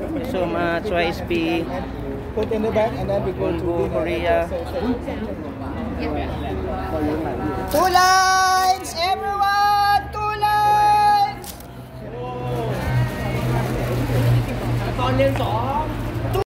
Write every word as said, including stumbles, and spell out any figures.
So much Y S P. Put in the back and then we go to Korea. Two lines, everyone! Two lines! ตอนเรียนสอง